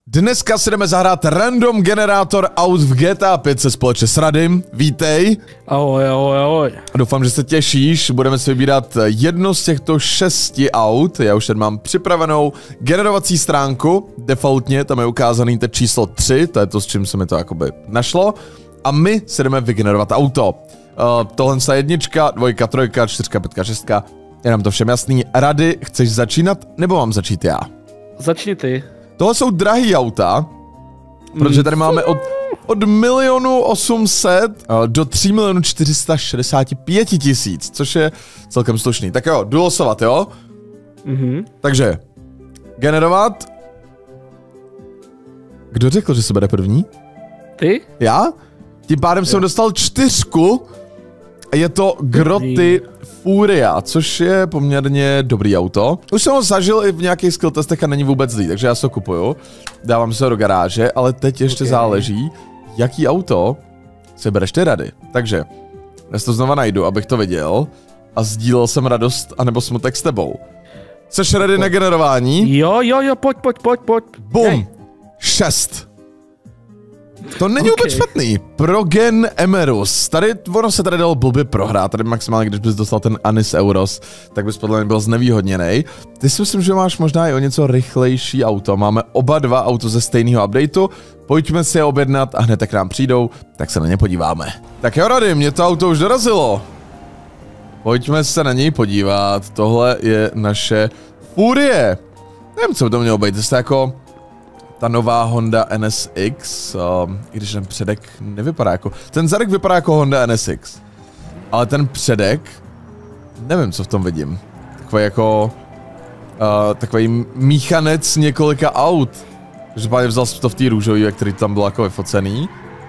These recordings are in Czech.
Dneska si jdeme zahrát random generátor aut v GTA 5 se společně s Radym. Vítej. Ahoj, ahoj, ahoj. Doufám, že se těšíš. Budeme si vybírat jedno z těchto 6 aut. Já už tady mám připravenou generovací stránku. Defaultně tam je ukázaný teď číslo 3, to je to, s čím se mi to jakoby našlo. A my si jdeme vygenerovat auto. Tohle je jednička, dvojka, trojka, čtyřka, pětka, šestka. Je nám to všem jasný. Rady, chceš začínat, nebo mám začít já? Začni ty. Tohle jsou drahý auta, protože tady máme od 1 800 000 do 3 465 000, což je celkem slušný. Tak jo, jdu losovat, jo? Takže, generovat. Kdo řekl, že se bude první? Ty? Já? Tím pádem jsem dostal 4. Je to Groty Furia, což je poměrně dobrý auto. Už jsem ho zažil i v nějakých skill testech a není vůbec zlý, takže já se ho kupuju. Dávám se ho do garáže, ale teď ještě záleží, jaký auto si bereš ty Rady. Takže, já si to znova najdu, abych to viděl a sdílel jsem radost anebo smutek s tebou. Jseš ready na generování? Jo, pojď. Bum! 6. To není vůbec špatný. Progen Emerus. Tady, ono se tady dalo blbě prohrát. Tady maximálně, když bys dostal ten Anis Euros, tak bys podle mě byl znevýhodněnej. Ty si myslím, že máš možná i o něco rychlejší auto. Máme oba dva auto ze stejného updateu. Pojďme si je objednat a hned jak nám přijdou, tak se na ně podíváme. Tak jo, Rady, mě to auto už dorazilo. Pojďme se na něj podívat. Tohle je naše Furie. Nevím, co by to mělo být. To je jako ta nová Honda NSX, i když ten předek nevypadá jako... Ten zadek vypadá jako Honda NSX. Ale ten předek... Nevím, co v tom vidím. Takový jako... takový míchanec několika aut. Každopádně vzal jsem to v té růžové, který tam byl jako vyfocený.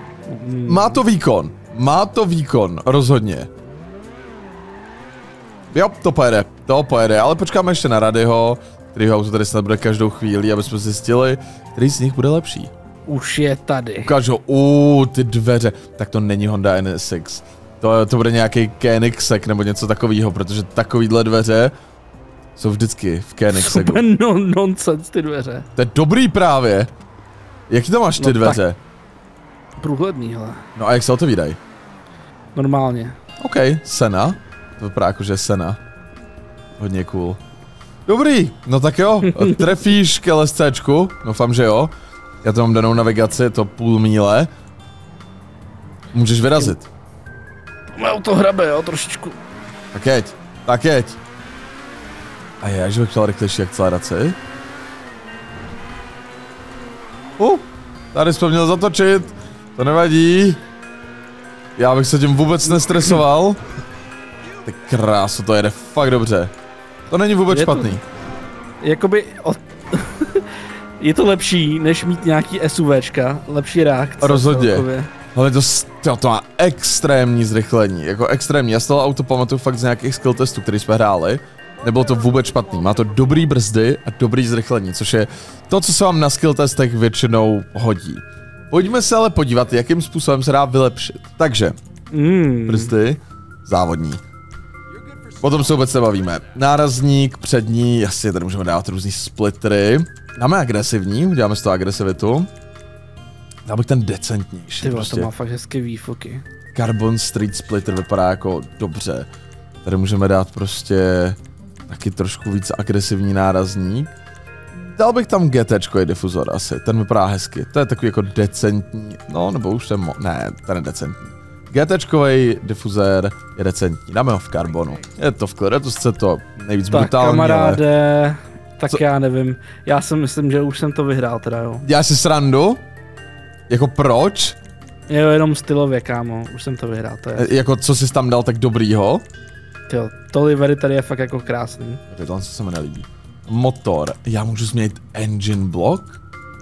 Má to výkon, rozhodně. Jo, to pojede, ale počkáme ještě na Radyho, kterýho auto tady snad bude každou chvíli, aby jsme zjistili, který z nich bude lepší. Už je tady. Ukážu, ty dveře. Tak to není Honda NSX. To bude nějaký Koenigsegg nebo něco takového, protože takovýhle dveře jsou vždycky v Koenigseggu. Super nonsense ty dveře. To je dobrý právě. Jaký to máš ty dveře? Průhledný, hele. No a jak se otevírají? Normálně. OK, Sena. To vypadá jako, že je Sena. Hodně cool. Dobrý, no tak jo, trefíš k LSCčku, doufám, že jo. Já to mám danou navigaci, je to půl míle. Můžeš vyrazit. Moje auto hrabe, jo, trošičku. Tak jeď. A já, že bych chtěl rychlejší akceleraci. Tady jsme měl zatočit, to nevadí. Já bych se tím vůbec nestresoval. Ty krásu, to jede fakt dobře. To není vůbec špatný. Jakoby... je to lepší, než mít nějaký SUVčka, lepší reakce. Rozhodně. Ale to má extrémní zrychlení, jako extrémní. Já z toho auto pamatuju fakt z nějakých skill testů, který jsme hráli. Nebylo to vůbec špatný, má to dobrý brzdy a dobrý zrychlení, což je to, co se vám na skill testech většinou hodí. Pojďme se ale podívat, jakým způsobem se dá vylepšit. Takže, brzdy, závodní. Potom se vůbec nebavíme. Nárazník, přední, jasně, tady můžeme dávat různý splittery. Dáme agresivní, uděláme z toho agresivitu. Dám bych ten decentnější. Ty prostě. To má fakt hezké výfoky. Carbon Street Splitter vypadá jako dobře. Tady můžeme dát prostě taky trošku víc agresivní nárazník. Dal bych tam GTčkový difuzor asi, ten vypadá hezky. To je takový jako decentní, no nebo už ten ten je decentní. GTčkovej difuzér je decentní, dáme ho v karbonu. Je to v kleretusce to nejvíc tak, brutální, kamaráde, ale... tak co? Já nevím. Já si myslím, že už jsem to vyhrál teda, jo. Děláš si srandu? Jako proč? Jo, jenom stylově, kámo, už jsem to vyhrál, to je. Jako co jsi tam dal tak dobrýho? Jo, to livery tady je fakt jako krásný. Tohle se mi nelíbí. Motor, já můžu změnit engine block?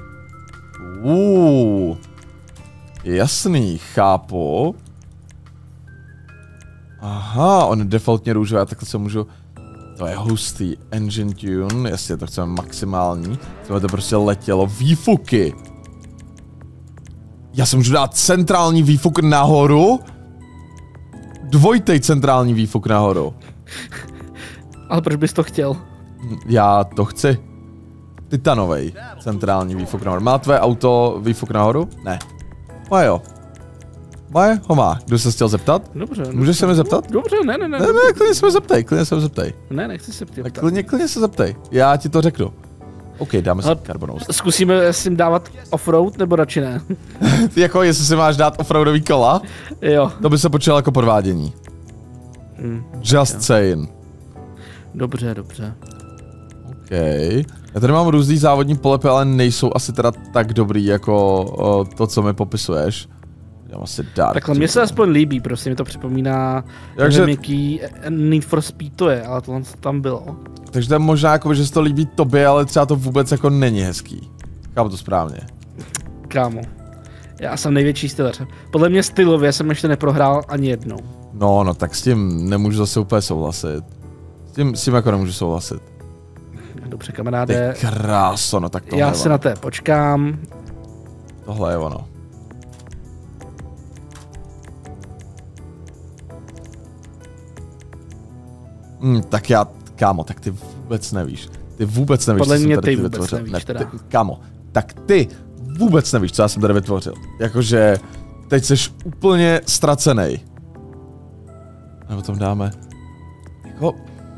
Jasný, chápu. Aha, on je defaultně růžový, já takhle se můžu... To je hustý, engine tune, jasně, to chceme maximální. Chceme to prostě letělo, výfuky. Já se můžu dát centrální výfuk nahoru? Dvojitej centrální výfuk nahoru. Ale proč bys to chtěl? Já to chci. titanovej centrální výfuk nahoru. Má tvé auto výfuk nahoru? Ne. Má jo. Moje ho má. Kdo se chtěl zeptat? Dobře. Můžeš se mi zeptat? Dobře, ne. Ne, klidně se mi zeptej, Ne, nechci se ptát. Klidně se zeptej. Já ti to řeknu. OK, dáme si karbonou. Zkusíme s tím dávat offroad, nebo radši ne? Jako jestli si máš dát offroadový kola? Jo. To by se počítalo jako podvádění. Just saying. Dobře. OK. Já tady mám různý závodní polepy, ale nejsou asi teda tak dobrý jako to, co mi popisuješ. Já asi dát. Takhle, mně se aspoň líbí, prostě mi to připomíná, nevím, jaký Need for Speed to je, ale tohle tam bylo. Takže to je možná jako, že se to líbí tobě, ale třeba to vůbec jako není hezký. Chápu to správně. Kámo, já jsem největší stylař. Podle mě stylově jsem ještě neprohrál ani jednou. No, tak s tím nemůžu zase úplně souhlasit. S tím jako nemůžu souhlasit. Dobře, kamaráde. Ty kráso, no tak tohle já je se ono. na té počkám. Tohle je ono. Tak já, kámo, tak ty vůbec nevíš. Ty vůbec nevíš, Podle co mě jsem tady ty vůbec vytvořil. nevíš, teda. Kámo, tak ty vůbec nevíš, co já jsem tady vytvořil. Jakože teď jsi úplně ztracenej. Nebo tam dáme. Jako...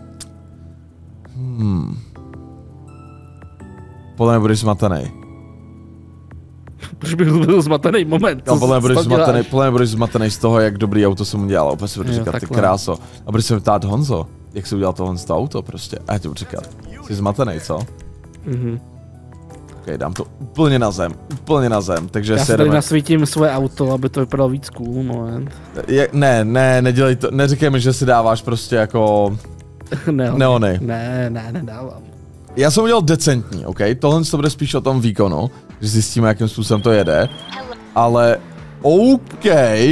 Podle mě budeš zmatenej. Proč bych byl zmatený moment? No, podle mě budeš zmatenej z toho, jak dobrý auto jsem udělal. Opět si budu říkat, ty kráso. A budeš se mi ptát, Honzo, jak jsi udělal tohle auto prostě. A já ti budu říkat, jsi zmatenej, co? Ok, dám to úplně na zem, takže já si tady nasvítím svoje auto, aby to vypadalo víc cool, moment. Ne, nedělej to, neříkej mi, že si dáváš prostě jako... neony. Ne, nedávám. Já jsem udělal decentní, ok? Tohle to bude spíš o tom výkonu, že zjistíme, jakým způsobem to jede. Ale, OK.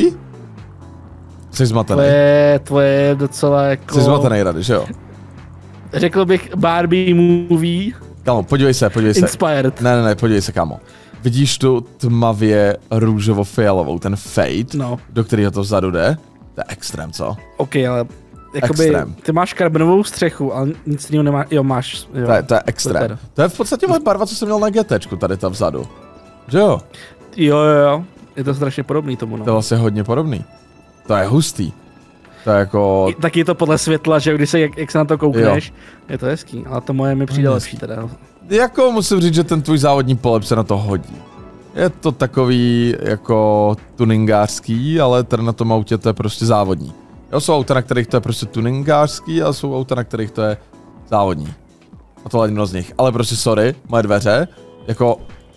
Jsi zmatený. Tvoje docela jako... Jsi zmatený, Rady, že jo? Řekl bych Barbie movie. Kámo, podívej se. Inspired. Ne, podívej se, kámo. Vidíš tu tmavě růžovo-fialovou, ten fade, do kterého to vzadu jde? To je extrém, co? OK, ale jakoby, ty máš karbonovou střechu, ale nic jiného nemáš, jo máš, jo. To je extrém. To je v podstatě moje barva, co jsem měl na GTčku, tady tam vzadu. Že jo? Jo. Je to strašně podobný tomu, no. To je vlastně hodně podobný. To je hustý. To je jako... Tak je to podle světla, že když se, jak se na to koukneš, je to hezký, ale to moje mi přijde lepší teda. Jako musím říct, že ten tvůj závodní polep se na to hodí. Je to takový jako tuningářský, ale tady na tom autě to je prostě závodní. Jo, jsou auta, na kterých to je prostě tuningářský, a jsou auta, na kterých to je závodní. A to jedno z nich. Ale prostě sorry, moje dveře, jako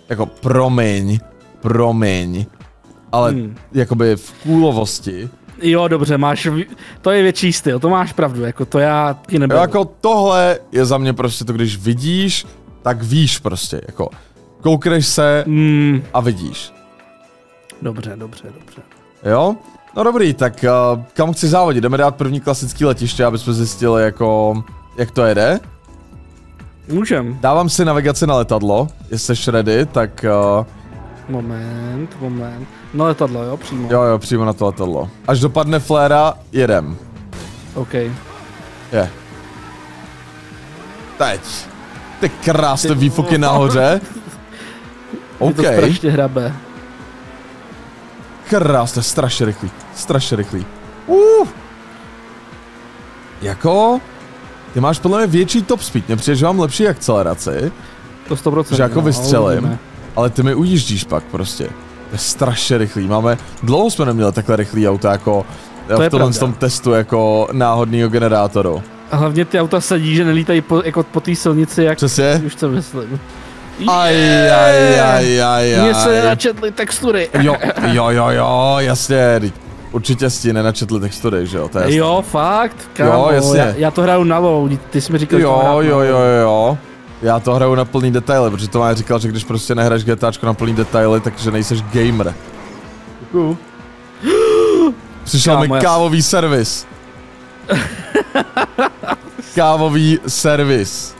promiň, ale jakoby v kůlovosti. Jo, dobře, to je větší styl, to máš pravdu, jako to já ti neberu. Jako tohle je za mě prostě to, když vidíš, tak víš prostě, jako koukneš se a vidíš. Dobře. Jo? No dobrý, tak kam chci závodit? Jdeme dát první klasický letiště, aby jsme zjistili jako, jak to jede. Můžem. Dávám si navigaci na letadlo, jestli jsi ready, tak... Moment. Na letadlo, jo, přímo. Jo, přímo na to letadlo. Až dopadne fléra, jedem. OK. Je. Teď. Ty krásné výfuky nahoře. OK. Je to strašně hrabe. Krásně, strašně rychlý. Jako... Ty máš podle mě větší top speed, mně přijde, že mám lepší akceleraci. To 100%. Že jako vystřelím, ale ty mi ujíždíš pak prostě. To je strašně rychlý, dlouho jsme neměli takhle rychlý auta jako v tom testu jako náhodného generátoru. A hlavně ty auta sedí, že nelítají po té silnici, jak přesně? Už to myslím. Aj. Mně se nenačetly textury. Jo, jasně. Určitě si nenačetli textury, že jo? To je jo, fakt, kámo, jo, jasně. Já to hraju na low, ty jsi mi říkal, že to hraju na low. Jo. Já to hraju na plný detaily, protože to má říkal, že když prostě nehraješ GTAčko na plný detaily, takže nejseš gamer. Děkuju. Přišel mi kávový servis. Kávový servis.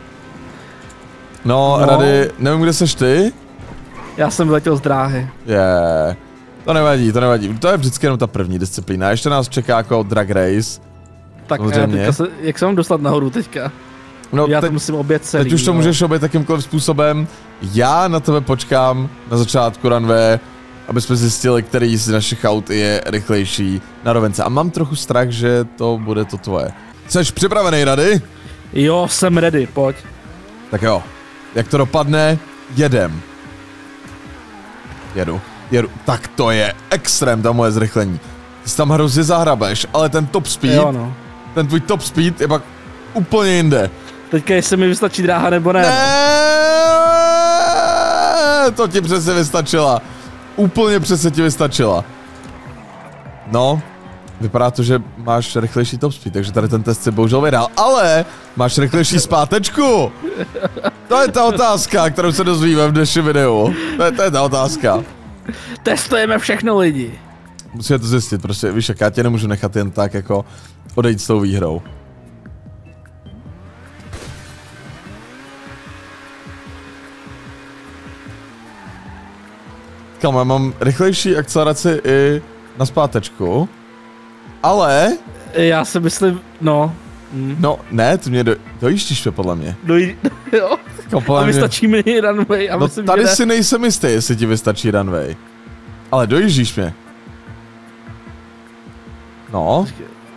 No, Rady, nevím, kde seš ty? Já jsem vyletěl z dráhy. To nevadí. To je vždycky jenom ta první disciplína. Ještě nás čeká jako drag race. Tak jak se mám dostat nahoru teďka? No, já to musím obět celý. Teď už to můžeš obět jakýmkoliv způsobem. Já na tebe počkám na začátku runway, aby jsme zjistili, který z našich aut je rychlejší na rovence. A mám trochu strach, že to bude to tvoje. Jseš připravený, Rady? Jo, jsem ready, pojď. Tak jo, jak to dopadne, jedem. Jedu. Tak to je extrém, ta moje zrychlení. Ty si tam hrozně zahrabeš, ale ten top speed, jo, no. ten tvůj top speed je pak úplně jinde. Teďka jestli mi vystačí dráha nebo ne. Ne, to ti přesně vystačila. Úplně přesně ti vystačila. No, vypadá to, že máš rychlejší top speed, takže tady ten test si bohužel vydal, ale máš rychlejší zpátečku. To je ta otázka, kterou se dozvíme v dnešním videu. To je ta otázka. Testujeme všechno, lidi. Musíme to zjistit, prostě, víš, jak já tě nemůžu nechat jen tak jako odejít s tou výhrou. Kam, já mám rychlejší akceleraci i na zpátečku, ale... Já si myslím, no. No, ne, ty mě dojíždíš mě podle mě. Jo. A vystačí mi runway. A no myslím, tady si nejsem jistý, jestli ti vystačí runway. Ale dojíždíš mě. No.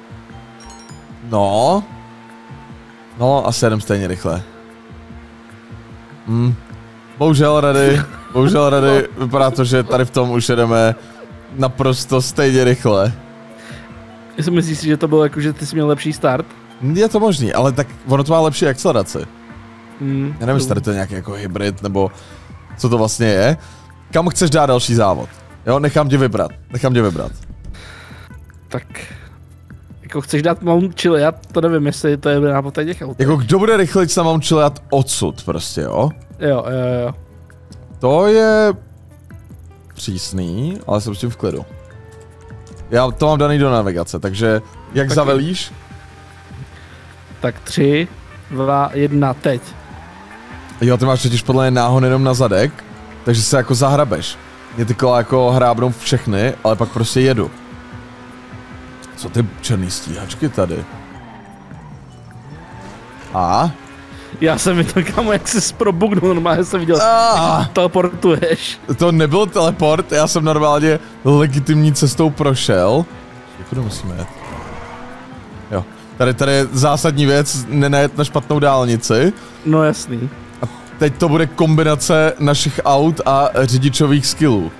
No. No, asi jedem stejně rychle. Bohužel, Rady, vypadá to, že tady v tom už jedeme naprosto stejně rychle. Jestli myslíš si, že to bylo jako, že ty jsi měl lepší start? Je to možný, ale tak ono to má lepší akceleraci. Já nevím, jestli tady to je nějaký jako hybrid, nebo co to vlastně je. Kam chceš dát další závod? Jo, nechám tě vybrat. Tak... Jako chceš dát Mount Chiliad, to nevím, jestli to je nápad těch aut. Jako kdo bude rychlejc na Mount Chiliad odsud prostě, jo? Jo. To je... přísný, ale jsem s tím v klidu. Já to mám daný do navigace, takže jak zavelíš? Tak 3, 2, 1, teď. Jo, ty máš totiž podle mě náhon jenom na zadek, takže se jako zahrabeš. Mě ty kola jako hrábnou všechny, ale pak prostě jedu. Co ty černý stíhačky tady? A? Já jsem viděl, kamo, jak jsi probugnul, normálně jsem viděl, jak teleportuješ. To nebyl teleport, já jsem normálně legitimní cestou prošel. Kudy musíme jet? Jo, tady je zásadní věc, nenajet na špatnou dálnici. No jasný. A teď to bude kombinace našich aut a řidičových skillů.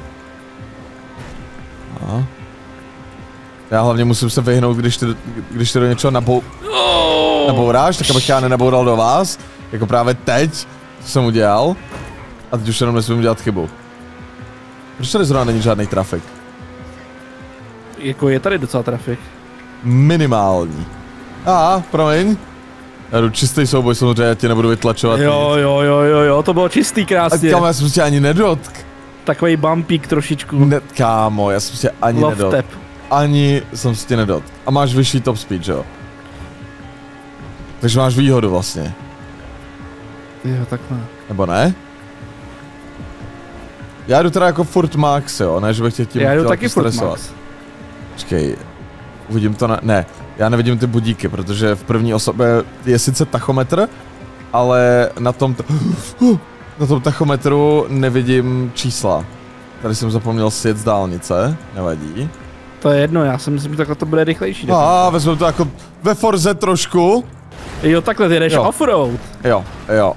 Já hlavně musím se vyhnout, když ty do něčeho nabouráš, tak abych já nenaboural do vás. Jako právě teď, co jsem udělal. A teď už jenom nesmím udělat chybu. Proč tady zrovna není žádný trafik? Jako je tady docela trafik. Minimální. Promiň. Já jdu čistý souboj, samozřejmě já tě nebudu vytlačovat. Jo, to bylo čistý, krásně. Kámo, já jsem tě ani nedotk. Takový bumpík trošičku. Kámo, já jsem tě ani nedotk. Ani jsem si tě nedot. A máš vyšší top speed, že jo? Takže máš výhodu vlastně. Jo, takhle. Nebo ne? Já jdu teda jako furt max, jo, ne, že bych tě tím já jdu taky stresovat. Furt max. Počkej, uvidím to na... Ne, já nevidím ty budíky, protože v první osobě je sice tachometr, ale na tom tachometru nevidím čísla. Tady jsem zapomněl sjet z dálnice, nevadí. To je jedno, já si myslím, že takhle to bude rychlejší. Vezmu to jako ve Forze trošku. Jo, takhle ty jdeš offroad. Jo.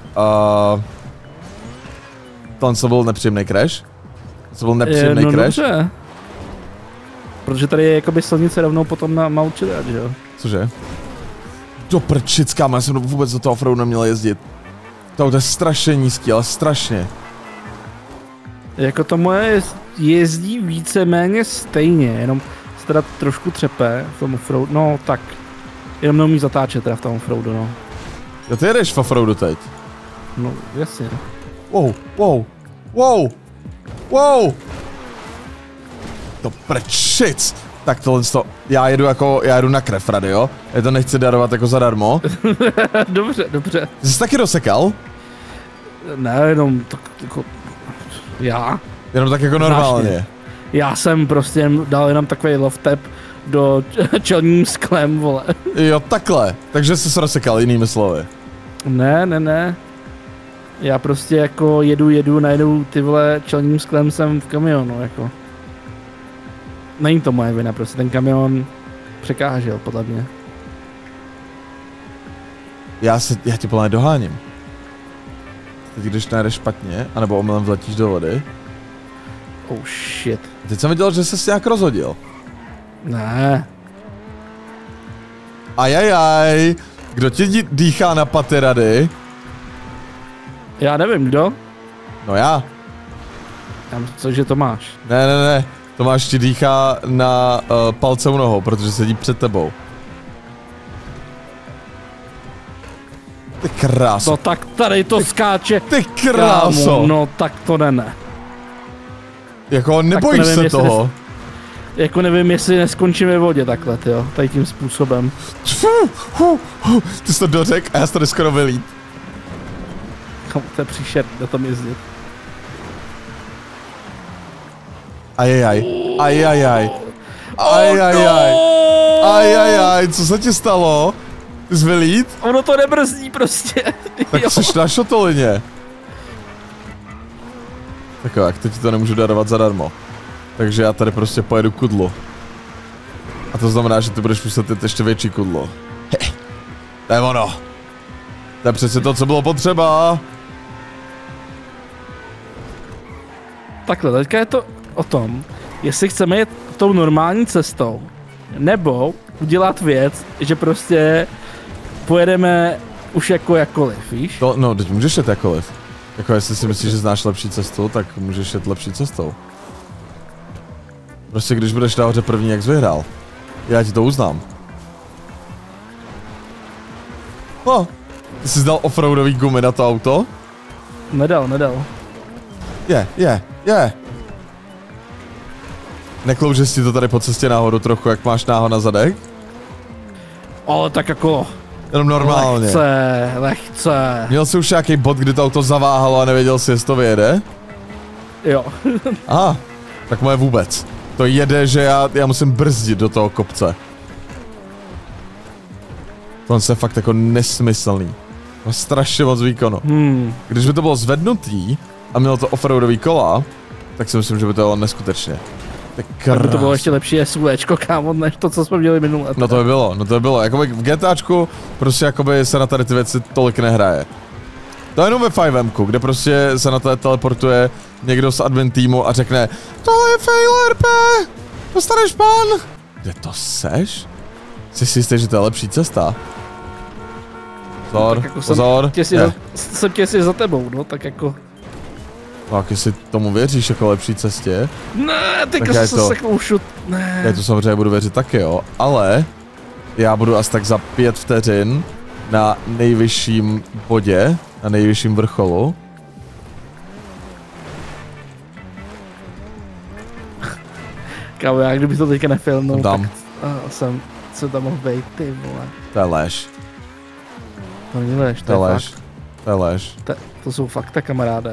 Tohle byl nepříjemný crash. To byl nepříjemný crash. Dobře. Protože tady je jakoby silnice rovnou potom na Mount Chiliad, že jo? Cože? Do prčic, kámo, já jsem vůbec do toho offroadu neměl jezdit. To je strašně nízký, ale strašně. Jako to moje jezdí víceméně stejně, jenom se teda trošku třepe v tom offroadu, no tak. Jenom neumí zatáčet teda v tom offroadu, no. Jo, ty jedeš v offroadu teď? No, jasně. Wow! To prčic! Tak tohle to, já jedu na krev, Rady, jo? Já to nechci darovat jako zadarmo. Dobře. Jsi taky dosekal? Ne, jenom tak jako... Já? Jenom tak jako normálně. Značně. Já jsem prostě dal jenom takový love tap do čelním sklem, vole. Jo, takhle. Takže jsi se rozsekal, jinými slovy. Ne. Já prostě jako jedu, najedu ty vole čelním sklem jsem v kamionu, jako. Není to moje vina, prostě ten kamion překážel, podle mě. Já tě plně doháním. Teď když najedeš špatně, anebo omylem vletíš do vody. Oh shit. Teď jsem viděl, že ses nějak rozhodil. Ne. Ajajaj, kdo ti dýchá na paty rady? Já nevím, kdo? No já. Já myslím, že to máš. Ne, Tomáš ti dýchá na palce u nohou, protože sedí před tebou. Ty kráso. No tak tady to skáče. Ty kráso. Kámo, no tak to ne. Jako nebojíš se toho? Jako nevím, jestli neskončíme v vodě takhle, jo, tady tím způsobem. Ty jsi to dořek a já jsi to skoro vylít. Kam to je příšerný na tom jezdit. Ajajaj, co se ti stalo? Ty jsi vylít? Ono to nebrzdí prostě. Tak jsi na šotolině. Tak jo, jak teď ti to nemůžu darovat zadarmo. Takže já tady prostě pojedu kudlu. A to znamená, že ty budeš muset jít ještě větší kudlo. To je ono. To je přesně to, co bylo potřeba. Takhle, teďka je to o tom, jestli chceme jít tou normální cestou, nebo udělat věc, že prostě pojedeme už jakkoliv, víš? To, no, teď můžeš jet jakkoliv. Jako jestli si myslíš, že znáš lepší cestu, tak můžeš jet lepší cestou. Prostě když budeš nahoře první, jak jsi vyhrál. Já ti to uznám. No, ty jsi dal offroadový gumy na to auto? Nedal. Je. Neklouže si to tady po cestě nahoru trochu, jak máš náho na zadek? Ale tak jako... Jenom normálně. Lehce. Měl jsi už nějaký bod, kdy to auto zaváhalo a nevěděl si, jestli to vyjede? Jo. Aha, tak moje vůbec. To jede, že já musím brzdit do toho kopce. To je fakt jako nesmyslný. Má strašně moc výkonu. Když by to bylo zvednutý a mělo to offroadový kola, tak si myslím, že by to bylo neskutečně. Tak by to bylo ještě lepší SUVčko, kámo, než to, co jsme měli minulé. No to by bylo. Jakoby v GTAčku prostě jakoby se na tady ty věci tolik nehraje. To je jenom ve 5Mku, kde prostě se na to teleportuje někdo z admin týmu a řekne tohle je fail RP, dostaneš ban. Kde to seš? Jsi si jistý, že to je lepší cesta? Pozor, no, jako pozor. Jsem těsně za tebou, no, tak jako... Tak jestli tomu věříš jako lepší cestě... Ne, teďka se seknul šut, ne. Já to samozřejmě budu věřit taky, jo, ale... Já budu asi tak za 5 vteřin na nejvyšším bodě, na nejvyšším vrcholu. Kámo, já kdybych to teďka nefilmnul, tak co tam mohl být, ty vole. To je lež. To není lež, to je fakt. To je lež. To jsou fakta, kamaráde.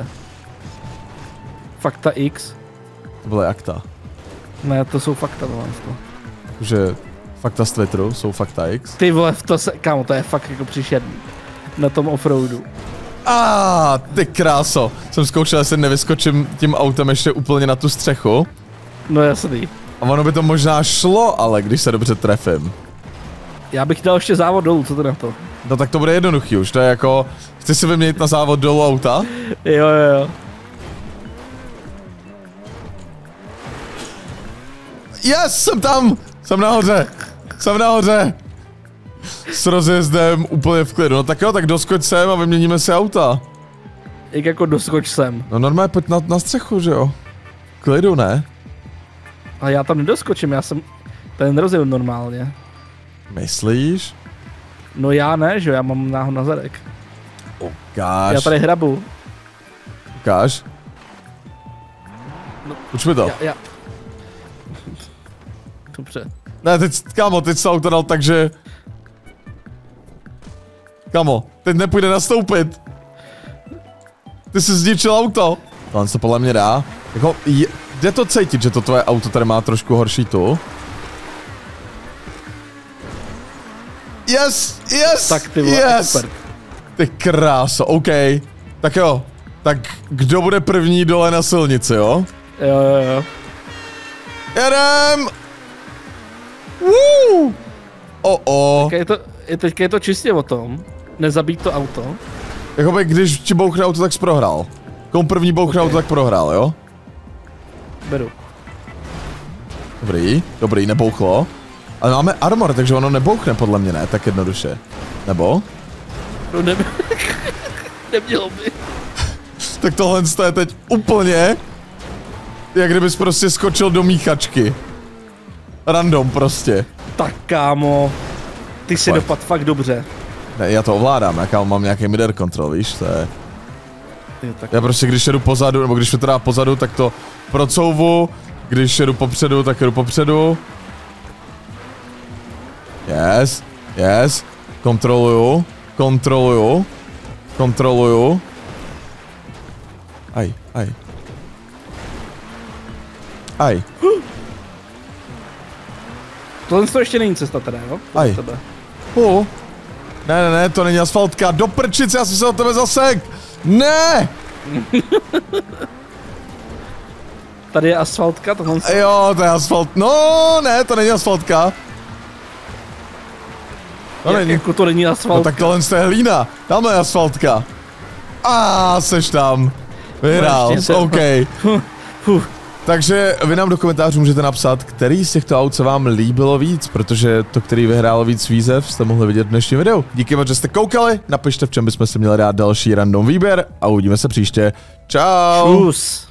Fakta X. To byly akta. Ne, to jsou fakta, tohle. Že fakta z Twitteru jsou fakta X. Ty vole, kámo, to je fakt jako příšerný. Na tom offroadu. Ty kráso. Jsem zkoušel, jestli nevyskočím tím autem ještě úplně na tu střechu. No jasný. A ono by to možná šlo, ale když se dobře trefím. Já bych dal ještě závod dolů, co to na to? No tak to bude jednoduchý už, to je jako... Chci si vyměnit na závod dolů auta? Jo. Yes, jsem tam! Jsem nahoře! S rozjezdem úplně v klidu. No tak jo, tak doskoč sem a vyměníme si auta. Jak jako doskoč sem? No normálně pojď na střechu, že jo? Klidu, ne? Ale já tam nedoskočím, já jsem ten rozjel normálně. Myslíš? No já ne, že jo, já mám náho na zadek. Ukáž. Já tady hrabu. Ukáž. No, uč mi to. Já. Dobře. Ne, kámo, teď se auto dal tak, že... Kámo, teď nepůjde nastoupit. Ty jsi zničil auto. Tohle se podle mě dá. Jako, jde to cítit, že to tvoje auto tady má trošku horší tu. Yes! Tak ty vole, expert. Ty kráso, OK. Tak jo, tak kdo bude první dole na silnici, jo? Jo. Jedem! Woo! Teďka je to čistě o tom, nezabít to auto. Jakoby, když ti bouchne auto, tak jsi prohrál. Komu první bouchne auto, tak prohrál, jo? Beru. Dobrý, nebouchlo. Ale máme armor, takže ono nebouchne podle mě, ne? Tak jednoduše. Nebo? No nemělo by. Tak tohle je teď úplně, jak kdybys prostě skočil do míchačky. Random prostě. Tak kámo, ty si dopad fakt dobře. Ne, já to ovládám, já mám nějaký middle control, víš, to je... Tak... Já prostě když jedu pozadu, nebo když to dá pozadu, tak to procouvu, když jedu popředu, tak jedu popředu. Yes, kontroluju. Aj. Tohle to ještě není cesta teda, jo? Aj. Ne, to není asfaltka, do prčice, já jsem se od tebe zasek! Ne! Tady je asfaltka, tohle... Jo, to je asfalt, no ne, to není asfaltka. To není. Jako to není asfaltka. No tak tohle je hlína, tam je asfaltka. Seš tam. Vyhrál, OK. Takže vy nám do komentářů můžete napsat, který z těchto aut se vám líbilo víc, protože to, který vyhrál víc výzev, jste mohli vidět v dnešním videu. Díky moc, že jste koukali, napište, v čem bychom se měli dát další random výběr a uvidíme se příště. Čau. Čus.